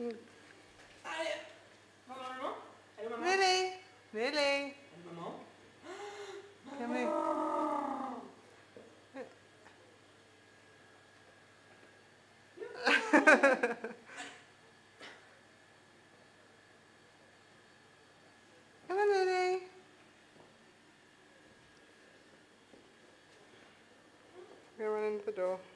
Allez, maman. Allez, maman. Lili, Lili. Allez, maman. Come here. Come on, Lili. Go run into the door.